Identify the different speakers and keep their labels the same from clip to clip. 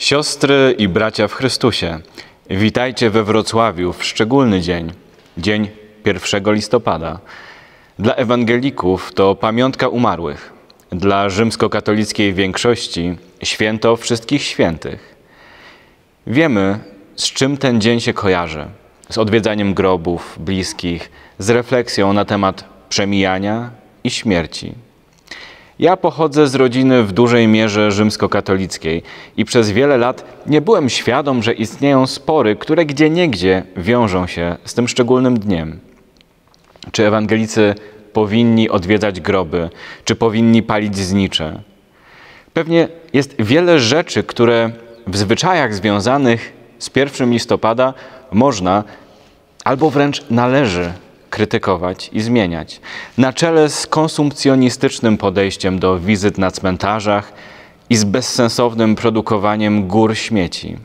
Speaker 1: Siostry i bracia w Chrystusie, witajcie we Wrocławiu w szczególny dzień, dzień 1 listopada. Dla ewangelików to pamiątka umarłych, dla rzymskokatolickiej większości święto wszystkich świętych. Wiemy, z czym ten dzień się kojarzy, z odwiedzaniem grobów, bliskich, z refleksją na temat przemijania i śmierci. Ja pochodzę z rodziny w dużej mierze rzymskokatolickiej i przez wiele lat nie byłem świadom, że istnieją spory, które gdzieniegdzie wiążą się z tym szczególnym dniem. Czy ewangelicy powinni odwiedzać groby, czy powinni palić znicze? Pewnie jest wiele rzeczy, które w zwyczajach związanych z 1 listopada można albo wręcz należy krytykować i zmieniać. Na czele z konsumpcjonistycznym podejściem do wizyt na cmentarzach i z bezsensownym produkowaniem gór śmieci.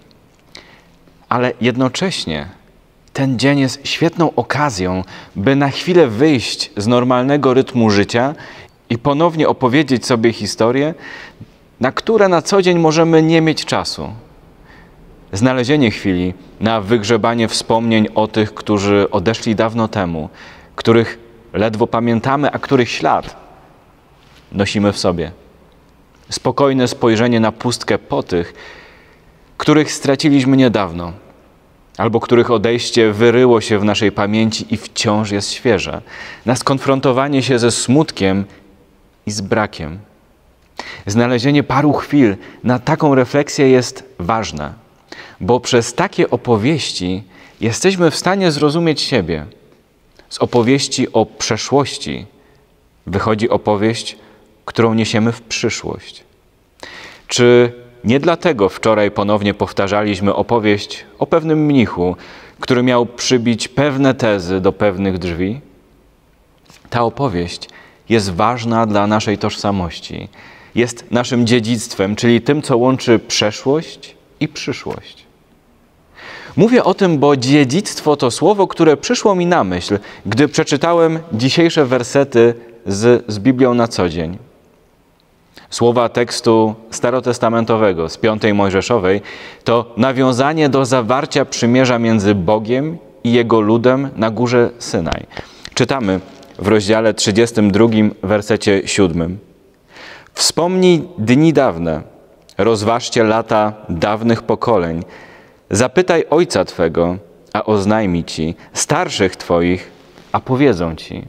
Speaker 1: Ale jednocześnie ten dzień jest świetną okazją, by na chwilę wyjść z normalnego rytmu życia i ponownie opowiedzieć sobie historie, na które na co dzień możemy nie mieć czasu. Znalezienie chwili na wygrzebanie wspomnień o tych, którzy odeszli dawno temu, których ledwo pamiętamy, a których ślad nosimy w sobie. Spokojne spojrzenie na pustkę po tych, których straciliśmy niedawno, albo których odejście wyryło się w naszej pamięci i wciąż jest świeże. Na skonfrontowanie się ze smutkiem i z brakiem. Znalezienie paru chwil na taką refleksję jest ważne, bo przez takie opowieści jesteśmy w stanie zrozumieć siebie. Z opowieści o przeszłości wychodzi opowieść, którą niesiemy w przyszłość. Czy nie dlatego wczoraj ponownie powtarzaliśmy opowieść o pewnym mnichu, który miał przybić pewne tezy do pewnych drzwi? Ta opowieść jest ważna dla naszej tożsamości. Jest naszym dziedzictwem, czyli tym, co łączy przeszłość i przyszłość. Mówię o tym, bo dziedzictwo to słowo, które przyszło mi na myśl, gdy przeczytałem dzisiejsze wersety z Biblią na co dzień. Słowa tekstu starotestamentowego z 5 Mojżeszowej to nawiązanie do zawarcia przymierza między Bogiem i Jego ludem na górze Synaj. Czytamy w rozdziale 32, wersecie 7. Wspomnij dni dawne, rozważcie lata dawnych pokoleń. Zapytaj ojca Twego, a oznajmi Ci, starszych Twoich, a powiedzą Ci.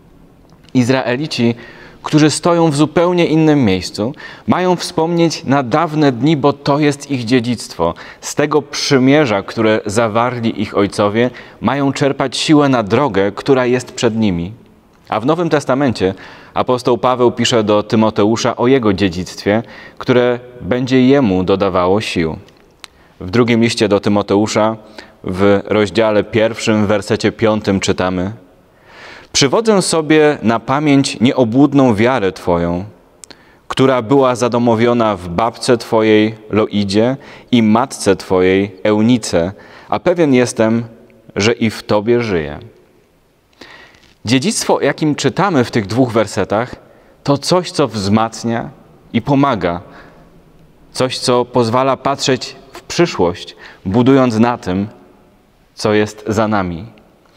Speaker 1: Izraelici, którzy stoją w zupełnie innym miejscu, mają wspomnieć na dawne dni, bo to jest ich dziedzictwo. Z tego przymierza, które zawarli ich ojcowie, mają czerpać siłę na drogę, która jest przed nimi. A w Nowym Testamencie apostoł Paweł pisze do Tymoteusza o jego dziedzictwie, które będzie jemu dodawało sił. W drugim liście do Tymoteusza, w rozdziale 1, wersecie 5 czytamy: Przywodzę sobie na pamięć nieobłudną wiarę Twoją, która była zadomowiona w babce Twojej Loidzie i matce Twojej Eunice, a pewien jestem, że i w Tobie żyje. Dziedzictwo, o jakim czytamy w tych dwóch wersetach, to coś, co wzmacnia i pomaga. Coś, co pozwala patrzeć w przyszłość, budując na tym, co jest za nami.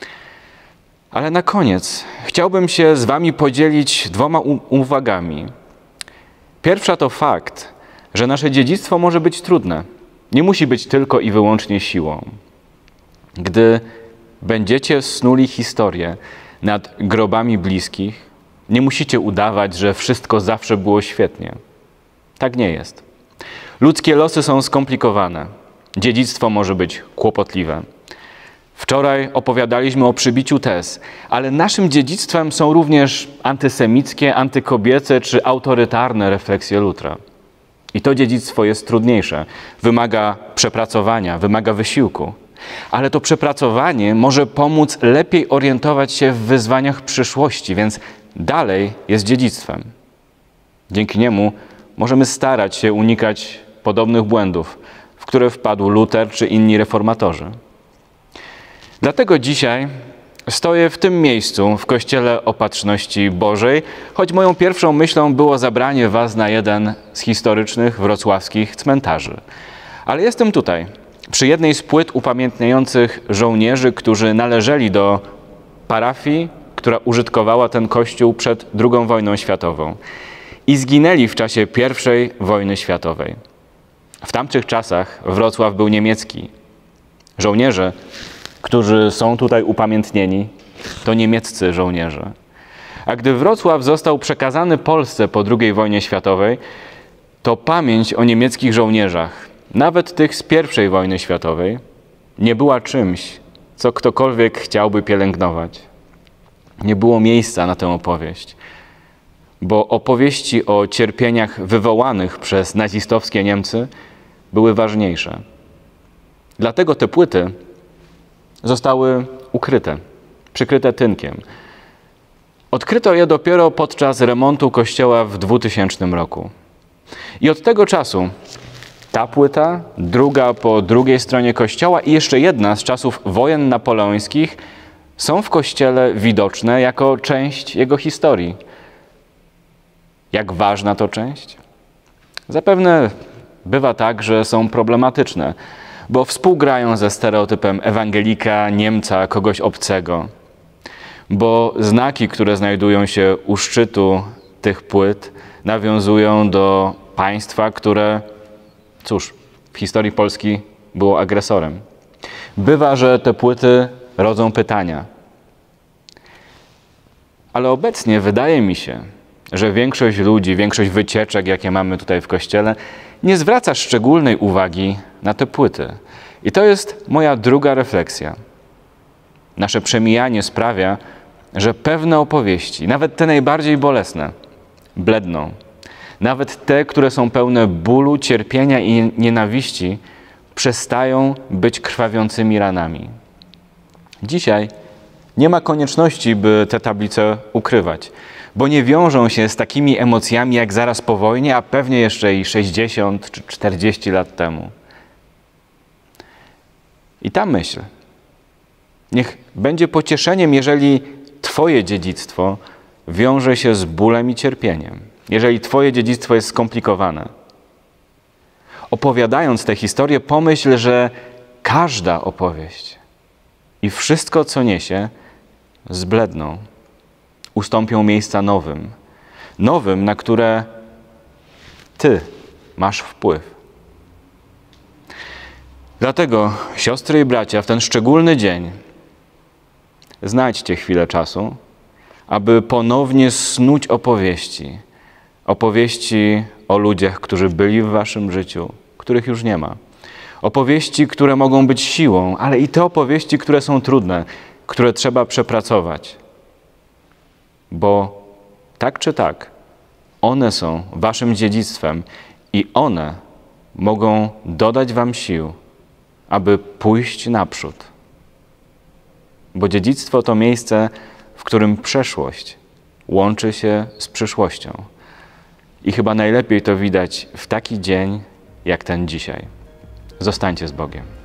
Speaker 1: Ale na koniec chciałbym się z Wami podzielić dwoma uwagami. Pierwsza to fakt, że nasze dziedzictwo może być trudne. Nie musi być tylko i wyłącznie siłą. Gdy będziecie snuli historię nad grobami bliskich, nie musicie udawać, że wszystko zawsze było świetnie. Tak nie jest. Ludzkie losy są skomplikowane. Dziedzictwo może być kłopotliwe. Wczoraj opowiadaliśmy o przybiciu tez, ale naszym dziedzictwem są również antysemickie, antykobiece czy autorytarne refleksje Lutra. I to dziedzictwo jest trudniejsze, wymaga przepracowania, wymaga wysiłku. Ale to przepracowanie może pomóc lepiej orientować się w wyzwaniach przyszłości, więc dalej jest dziedzictwem. Dzięki niemu możemy starać się unikać podobnych błędów, w które wpadł Luter czy inni reformatorzy. Dlatego dzisiaj stoję w tym miejscu w Kościele Opatrzności Bożej, choć moją pierwszą myślą było zabranie Was na jeden z historycznych wrocławskich cmentarzy. Ale jestem tutaj, przy jednej z płyt upamiętniających żołnierzy, którzy należeli do parafii, która użytkowała ten kościół przed II wojną światową i zginęli w czasie I wojny światowej. W tamtych czasach Wrocław był niemiecki. Żołnierze, którzy są tutaj upamiętnieni, to niemieccy żołnierze. A gdy Wrocław został przekazany Polsce po II wojnie światowej, to pamięć o niemieckich żołnierzach, nawet tych z I wojny światowej, nie była czymś, co ktokolwiek chciałby pielęgnować. Nie było miejsca na tę opowieść, bo opowieści o cierpieniach wywołanych przez nazistowskie Niemcy były ważniejsze. Dlatego te płyty zostały ukryte, przykryte tynkiem. Odkryto je dopiero podczas remontu kościoła w 2000 roku. I od tego czasu ta płyta, druga po drugiej stronie kościoła i jeszcze jedna z czasów wojen napoleońskich są w kościele widoczne jako część jego historii. Jak ważna to część? Zapewne bywa tak, że są problematyczne, bo współgrają ze stereotypem ewangelika, Niemca, kogoś obcego. Bo znaki, które znajdują się u szczytu tych płyt, nawiązują do państwa, które, cóż, w historii Polski było agresorem. Bywa, że te płyty rodzą pytania. Ale obecnie wydaje mi się, że większość ludzi, większość wycieczek, jakie mamy tutaj w kościele, nie zwraca szczególnej uwagi na te płyty. I to jest moja druga refleksja. Nasze przemijanie sprawia, że pewne opowieści, nawet te najbardziej bolesne, bledną. Nawet te, które są pełne bólu, cierpienia i nienawiści, przestają być krwawiącymi ranami. Dzisiaj nie ma konieczności, by te tablice ukrywać, bo nie wiążą się z takimi emocjami jak zaraz po wojnie, a pewnie jeszcze i 60 czy 40 lat temu. I ta myśl niech będzie pocieszeniem, jeżeli Twoje dziedzictwo wiąże się z bólem i cierpieniem, jeżeli Twoje dziedzictwo jest skomplikowane. Opowiadając tę historię, pomyśl, że każda opowieść i wszystko, co niesie, zbledną, ustąpią miejsca nowym. Nowym, na które Ty masz wpływ. Dlatego, siostry i bracia, w ten szczególny dzień znajdźcie chwilę czasu, aby ponownie snuć opowieści. Opowieści o ludziach, którzy byli w waszym życiu, których już nie ma. Opowieści, które mogą być siłą, ale i te opowieści, które są trudne, które trzeba przepracować. Bo tak czy tak, one są waszym dziedzictwem i one mogą dodać wam sił, aby pójść naprzód. Bo dziedzictwo to miejsce, w którym przeszłość łączy się z przyszłością. I chyba najlepiej to widać w taki dzień, jak ten dzisiaj. Zostańcie z Bogiem.